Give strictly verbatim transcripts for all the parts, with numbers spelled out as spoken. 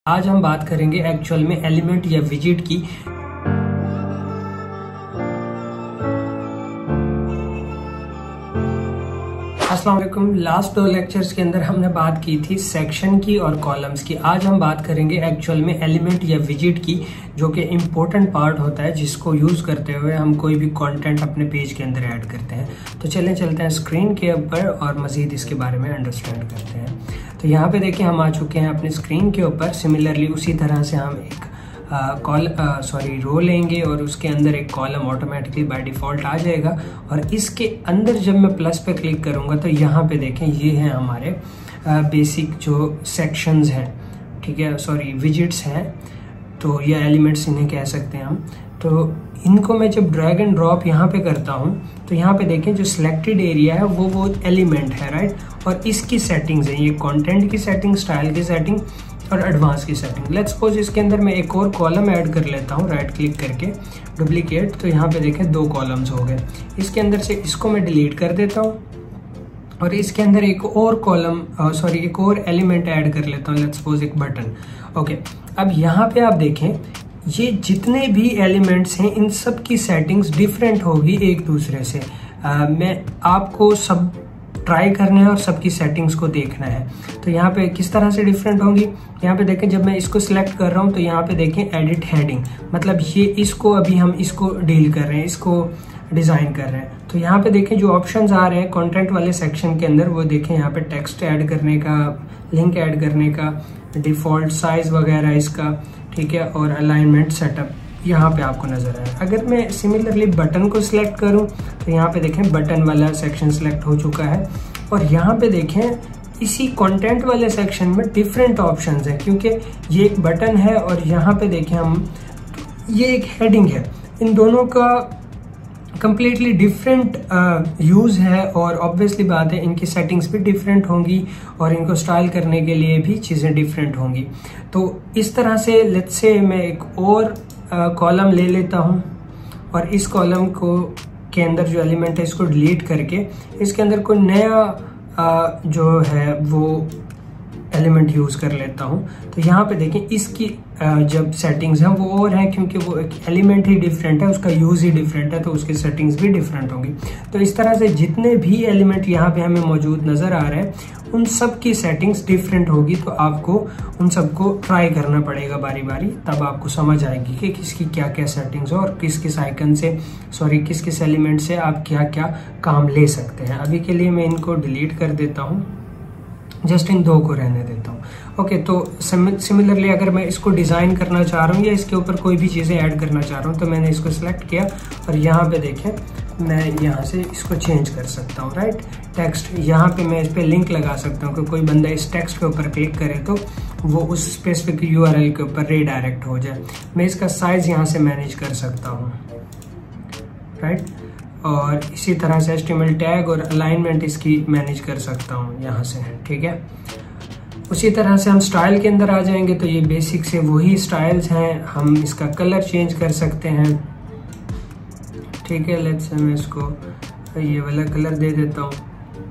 आज हम बात करेंगे एक्चुअल में एलिमेंट या विजिट की। अस्सलाम वालेकुम। लास्ट दो लेक्चर्स के अंदर हमने बात की थी सेक्शन की और कॉलम्स की। आज हम बात करेंगे एक्चुअल में एलिमेंट या विजिट की, जो कि इम्पोर्टेंट पार्ट होता है जिसको यूज करते हुए हम कोई भी कंटेंट अपने पेज के अंदर ऐड करते हैं। तो चलें चलते हैं स्क्रीन के ऊपर और मजीद इसके बारे में अंडरस्टैंड करते हैं। तो यहाँ पे देखिए हम आ चुके हैं अपनी स्क्रीन के ऊपर। सिमिलरली उसी तरह से हम एक कॉल सॉरी रो लेंगे और उसके अंदर एक कॉलम ऑटोमेटिकली बाय डिफॉल्ट आ जाएगा। और इसके अंदर जब मैं प्लस पे क्लिक करूंगा तो यहाँ पे देखें ये हैं हमारे बेसिक जो सेक्शंस हैं, ठीक है, सॉरी विजिट्स हैं, तो या एलिमेंट्स इन्हें कह सकते हैं हम। तो इनको मैं जब ड्रैग एंड ड्रॉप यहाँ पे करता हूँ तो यहाँ पे देखें जो सिलेक्टेड एरिया है वो वो एलिमेंट है, राइट। और इसकी सेटिंग्स हैं, ये कंटेंट की सेटिंग, स्टाइल की सेटिंग और एडवांस की सेटिंग। लेट्स सपोज इसके अंदर मैं एक और कॉलम ऐड कर लेता हूँ, राइट क्लिक करके डुप्लीकेट। तो यहाँ पे देखें दो कॉलम्स हो गए। इसके अंदर से इसको मैं डिलीट कर देता हूँ और इसके अंदर एक और कॉलम सॉरी एक और एलिमेंट ऐड कर लेता हूँ, लेट्स सपोज एक बटन। ओके, अब यहाँ पे आप देखें ये जितने भी एलिमेंट्स हैं इन सब की सेटिंग्स डिफरेंट होगी एक दूसरे से। आ, मैं आपको सब ट्राई करना है और सबकी सेटिंग्स को देखना है। तो यहाँ पे किस तरह से डिफरेंट होंगी, यहाँ पे देखें जब मैं इसको सिलेक्ट कर रहा हूँ तो यहाँ पे देखें एडिट हेडिंग, मतलब ये इसको अभी हम इसको डील कर रहे हैं, इसको डिजाइन कर रहे हैं। तो यहाँ पे देखें जो ऑप्शंस आ रहे हैं कंटेंट वाले सेक्शन के अंदर, वो देखें यहाँ पे टेक्स्ट ऐड करने का, लिंक ऐड करने का, डिफॉल्ट साइज वगैरह इसका, ठीक है, और अलाइनमेंट सेटअप यहाँ पे आपको नजर आए। अगर मैं सिमिलरली बटन को सिलेक्ट करूं तो यहाँ पे देखें बटन वाला सेक्शन सिलेक्ट हो चुका है। और यहाँ पे देखें इसी कंटेंट वाले सेक्शन में डिफरेंट ऑप्शंस हैं, क्योंकि ये एक बटन है और यहाँ पे देखें हम ये एक हेडिंग है। इन दोनों का कंप्लीटली डिफरेंट यूज है और ऑब्वियसली बात है इनकी सेटिंग्स भी डिफरेंट होंगी और इनको स्टाइल करने के लिए भी चीज़ें डिफरेंट होंगी। तो इस तरह से लेट्स से मैं एक और कॉलम uh, ले लेता हूं और इस कॉलम को के अंदर जो एलिमेंट है इसको डिलीट करके इसके अंदर कोई नया uh, जो है वो एलिमेंट यूज कर लेता हूं। तो यहाँ पे देखें इसकी uh, जब सेटिंग्स हैं वो और हैं, क्योंकि वो एक एलिमेंट ही डिफरेंट है, उसका यूज ही डिफरेंट है, तो उसकी सेटिंग्स भी डिफरेंट होंगी। तो इस तरह से जितने भी एलिमेंट यहाँ पे हमें मौजूद नजर आ रहे हैं उन सब की सेटिंग्स डिफरेंट होगी। तो आपको उन सबको ट्राई करना पड़ेगा बारी बारी, तब आपको समझ आएगी कि किसकी क्या क्या सेटिंग्स हो और किस किस आइकन से सॉरी किस किस एलिमेंट से आप क्या क्या काम ले सकते हैं। अभी के लिए मैं इनको डिलीट कर देता हूँ, जस्ट इन दो को रहने देता हूँ। ओके, तो सिमिलरली अगर मैं इसको डिज़ाइन करना चाह रहा हूँ या इसके ऊपर कोई भी चीज़ें ऐड करना चाह रहा हूँ तो मैंने इसको सिलेक्ट किया और यहाँ पे देखें मैं यहाँ से इसको चेंज कर सकता हूँ, राइट। टेक्स्ट यहाँ पे मैं इस पर लिंक लगा सकता हूँ कि कोई बंदा इस टेक्स्ट के ऊपर क्लिक करे तो वो उस स्पेसिफिक यूआरएल के ऊपर रीडायरेक्ट हो जाए। मैं इसका साइज यहाँ से मैनेज कर सकता हूँ, राइट। और इसी तरह से एचटीएमएल टैग और अलाइनमेंट इसकी मैनेज कर सकता हूँ यहाँ से, ठीक है। उसी तरह से हम स्टाइल के अंदर आ जाएंगे तो ये बेसिक से वही स्टाइल्स हैं। हम इसका कलर चेंज कर सकते हैं, ठीक है। लेट्स से मैं इसको ये वाला कलर दे देता हूँ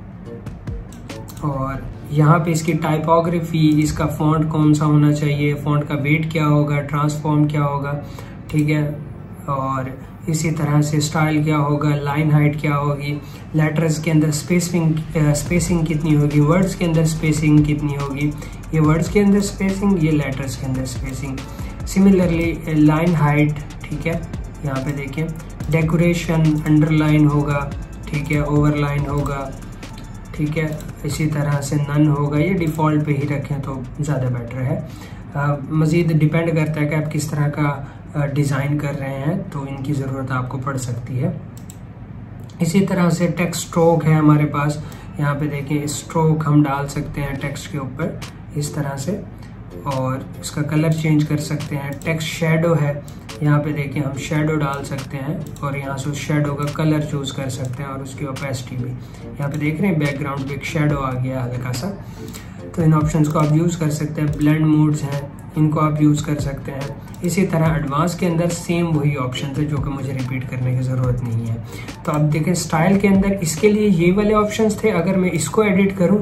और यहाँ पे इसकी टाइपोग्राफी, इसका फॉन्ट कौन सा होना चाहिए, फॉन्ट का वेट क्या होगा, ट्रांसफॉर्म क्या होगा, ठीक है। और इसी तरह से स्टाइल क्या होगा, लाइन हाइट क्या होगी, लेटर्स के अंदर स्पेसिंग स्पेसिंग कितनी होगी, वर्ड्स के अंदर स्पेसिंग कितनी होगी, ये वर्ड्स के अंदर स्पेसिंग, ये लेटर्स के अंदर स्पेसिंग। सिमिलरली लाइन हाइट, ठीक है, यहाँ पे देखें डेकोरेशन अंडरलाइन होगा, ठीक है, ओवरलाइन होगा, ठीक है। इसी तरह से नन होगा, ये डिफ़ॉल्ट पे ही रखें तो ज़्यादा बेटर है। मज़ीद डिपेंड करता है कि आप किस तरह का डिज़ाइन कर रहे हैं, तो इनकी ज़रूरत आपको पड़ सकती है। इसी तरह से टेक्स्ट स्ट्रोक है हमारे पास, यहाँ पे देखें स्ट्रोक हम डाल सकते हैं टेक्स्ट के ऊपर इस तरह से और इसका कलर चेंज कर सकते हैं। टेक्स्ट शेडो है, यहाँ पे देखें हम शेडो डाल सकते हैं और यहाँ से उस शेडो का कलर चूज कर सकते हैं और उसकी ओपेसिटी भी। यहाँ पे देख रहे हैं बैकग्राउंड पे एक शेडो आ गया हल्का सा, तो इन ऑप्शंस को आप यूज कर सकते हैं। ब्लेंड मोड्स हैं, इनको आप यूज कर सकते हैं। इसी तरह एडवांस के अंदर सेम वही ऑप्शन है जो कि मुझे रिपीट करने की ज़रूरत नहीं है। तो अब देखें स्टाइल के अंदर इसके लिए ये वाले ऑप्शंस थे, अगर मैं इसको एडिट करूं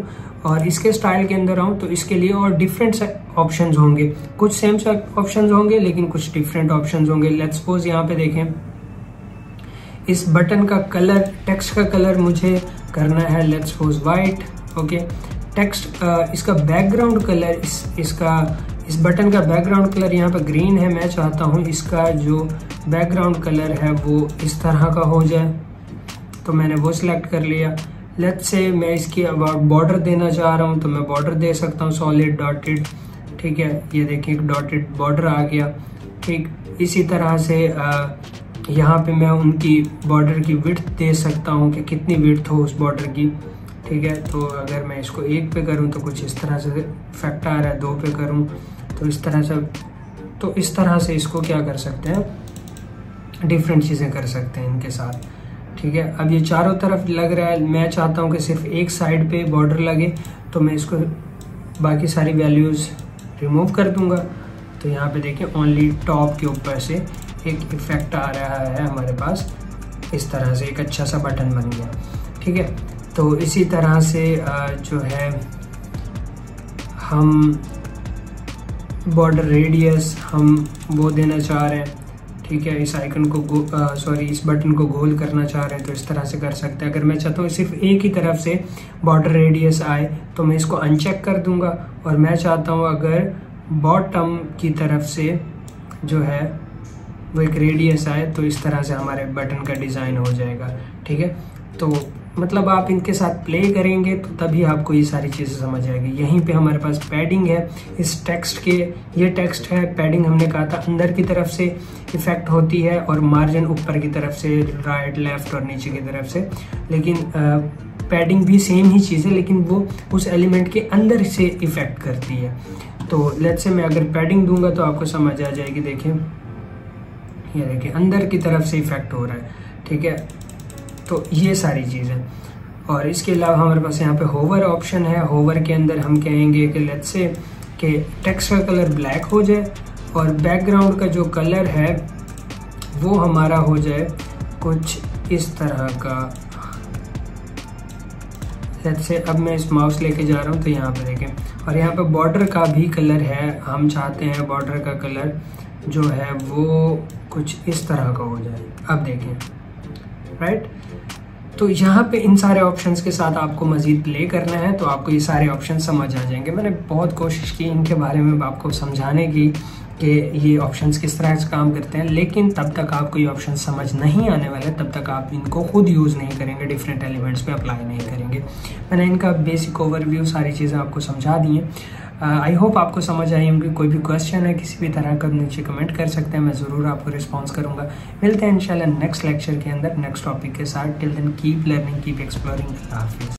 और इसके स्टाइल के अंदर आऊँ तो इसके लिए और डिफरेंट ऑप्शंस होंगे, कुछ सेम ऑप्शंस होंगे लेकिन कुछ डिफरेंट ऑप्शंस होंगे। लेट्स सपोज यहाँ पे देखें, इस बटन का कलर, टेक्स्ट का कलर मुझे करना है let's suppose white. Okay, text इसका बैकग्राउंड कलर, इस इसका इस बटन का बैकग्राउंड कलर यहाँ पे ग्रीन है। मैं चाहता हूँ इसका जो बैकग्राउंड कलर है वो इस तरह का हो जाए, तो मैंने वो सिलेक्ट कर लिया। लेट्स से मैं इसकी अबाउट बॉर्डर देना चाह रहा हूँ तो मैं बॉर्डर दे सकता हूँ सॉलिड डॉटेड। ठीक है, ये देखिए एक डॉटेड बॉर्डर आ गया। ठीक, इसी तरह से यहाँ पे मैं उनकी बॉर्डर की विड्थ दे सकता हूँ कि कितनी विड्थ हो उस बॉर्डर की। ठीक है, तो अगर मैं इसको एक पे करूँ तो कुछ इस तरह से इफेक्ट आ रहा है, दो पे करूँ तो इस तरह से, तो इस तरह से इसको क्या कर सकते हैं, डिफरेंट चीज़ें कर सकते हैं इनके साथ। ठीक है, अब ये चारों तरफ लग रहा है, मैं चाहता हूँ कि सिर्फ एक साइड पे बॉर्डर लगे, तो मैं इसको बाकी सारी वैल्यूज़ रिमूव कर दूंगा। तो यहाँ पे देखिए ओनली टॉप के ऊपर से एक इफेक्ट आ रहा है हमारे पास, इस तरह से एक अच्छा सा बटन बन गया। ठीक है, तो इसी तरह से जो है हम बॉर्डर रेडियस हम वो देना चाह रहे हैं। ठीक है, इस आइकन को सॉरी इस बटन को गोल करना चाह रहे हैं तो इस तरह से कर सकते हैं। अगर मैं चाहता हूँ सिर्फ एक ही तरफ से बॉर्डर रेडियस आए तो मैं इसको अनचेक कर दूंगा, और मैं चाहता हूँ अगर बॉटम की तरफ से जो है वो एक रेडियस आए तो इस तरह से हमारे बटन का डिज़ाइन हो जाएगा। ठीक है, तो मतलब आप इनके साथ प्ले करेंगे तो तभी आपको ये सारी चीज़ें समझ आएगी। यहीं पे हमारे पास पैडिंग है इस टेक्स्ट के, ये टेक्स्ट है, पैडिंग हमने कहा था अंदर की तरफ से इफेक्ट होती है और मार्जिन ऊपर की तरफ से, राइट लेफ्ट और नीचे की तरफ से। लेकिन पैडिंग भी सेम ही चीज़ है लेकिन वो उस एलिमेंट के अंदर से इफेक्ट करती है। तो लेट्स से मैं अगर पैडिंग दूंगा तो आपको समझ आ जाएगी। देखिए ये देखिए अंदर की तरफ से इफेक्ट हो रहा है। ठीक है, तो ये सारी चीज़ें, और इसके अलावा हमारे पास यहाँ पे होवर ऑप्शन है। होवर के अंदर हम कहेंगे कि लेट्स से कि टेक्स्ट का कलर ब्लैक हो जाए और बैकग्राउंड का जो कलर है वो हमारा हो जाए कुछ इस तरह का। लेट्स से अब मैं इस माउस लेके जा रहा हूँ तो यहाँ पे देखें, और यहाँ पे बॉर्डर का भी कलर है, हम चाहते हैं बॉर्डर का कलर जो है वो कुछ इस तरह का हो जाए। अब देखें, राइट, तो यहाँ पे इन सारे ऑप्शंस के साथ आपको मजीद प्ले करना है तो आपको ये सारे ऑप्शन समझ आ जाएंगे। मैंने बहुत कोशिश की इनके बारे में आपको समझाने की कि ये ऑप्शंस किस तरह से काम करते हैं, लेकिन तब तक आपको ये ऑप्शन समझ नहीं आने वाले, तब तक आप इनको खुद यूज़ नहीं करेंगे, डिफरेंट एलिमेंट्स पे अप्लाई नहीं करेंगे। मैंने इनका बेसिक ओवरव्यू सारी चीज़ें आपको समझा दी हैं। आई होप आपको समझ आई होंगी। कोई भी क्वेश्चन है किसी भी तरह का नीचे कमेंट कर सकते हैं, मैं ज़रूर आपको रिस्पॉन्स करूँगा। मिलते हैं इंशाल्लाह नेक्स्ट लेक्चर के अंदर नेक्स्ट टॉपिक के साथ। Till then keep learning, keep exploring. अल्लाह हाफिज़।